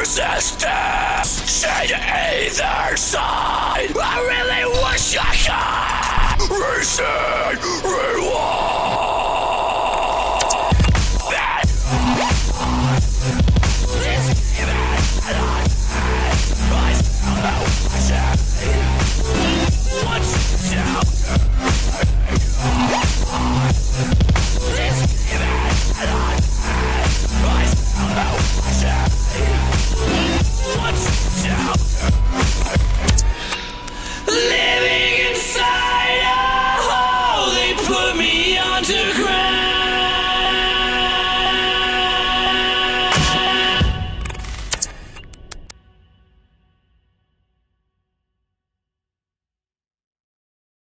resistance. Shade either side. I really wish I could receive reward. This game I still know